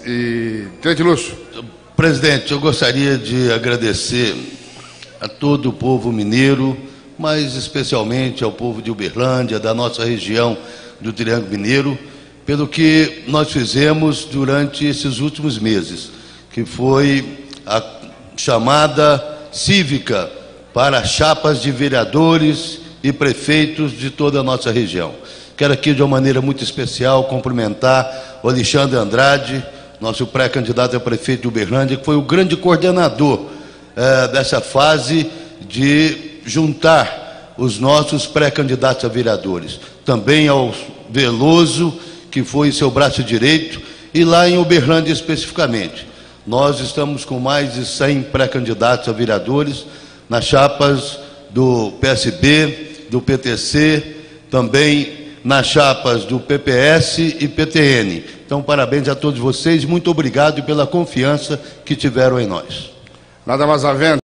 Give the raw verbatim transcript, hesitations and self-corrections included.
e Tenente Lúcio. Presidente, eu gostaria de agradecer a todo o povo mineiro, mas especialmente ao povo de Uberlândia, da nossa região do Triângulo Mineiro, pelo que nós fizemos durante esses últimos meses, que foi a chamada cívica para chapas de vereadores e prefeitos de toda a nossa região. Quero aqui, de uma maneira muito especial, cumprimentar o Alexandre Andrade, nosso pré-candidato a prefeito de Uberlândia, que foi o grande coordenador eh, dessa fase de juntar os nossos pré-candidatos a vereadores. Também ao Veloso, que foi seu braço direito, e lá em Uberlândia especificamente. Nós estamos com mais de cem pré-candidatos a vereadores nas chapas do P S B, do P T C, também nas chapas do P P S e P T N. Então, parabéns a todos vocês, muito obrigado pela confiança que tiveram em nós. Nada mais havendo.